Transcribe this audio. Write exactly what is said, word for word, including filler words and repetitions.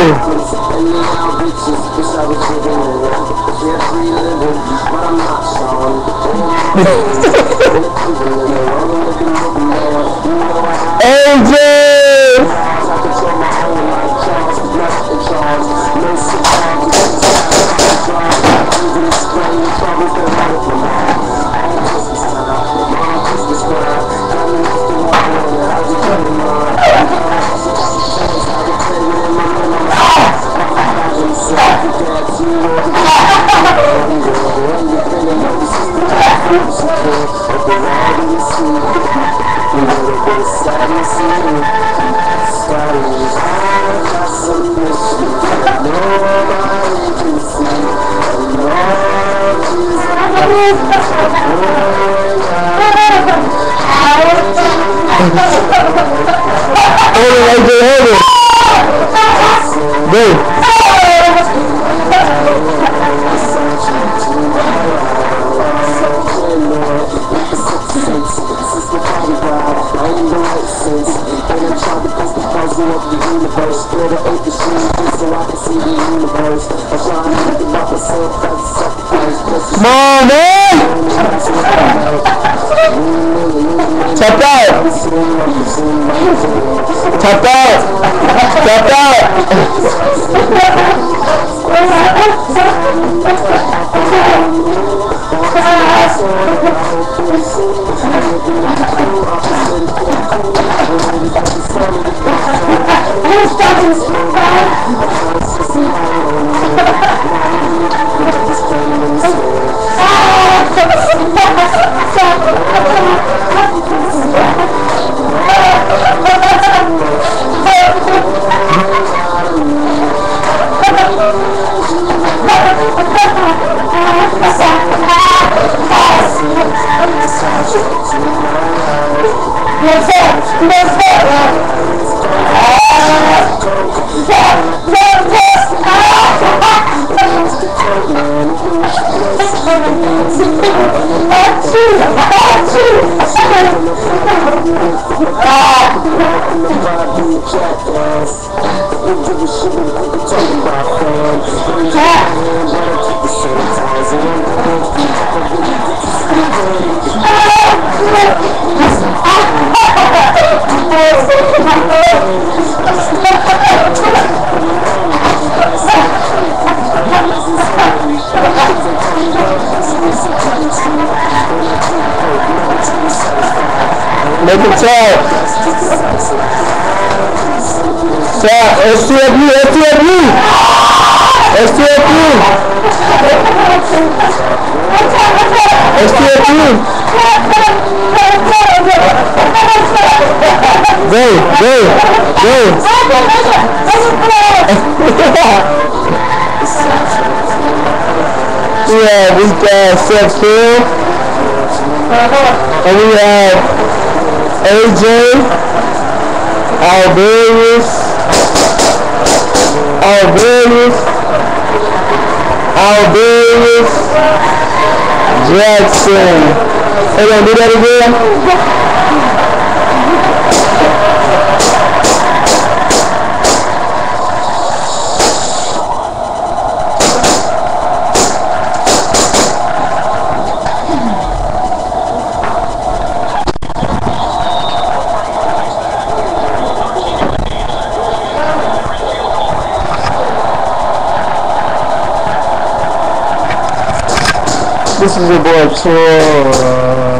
A J! Come on, man! Tap out! Tap out! Tap out! Make it tall. Tall. S T F U. S T F U. S T F U. S T F U. Go. Go. Go. Yeah, this guy Seth Hill. And we have A J, Alvarius, Alvarius, Alvarius Jackson. Hey, gonna do that again? This is your boy Tor.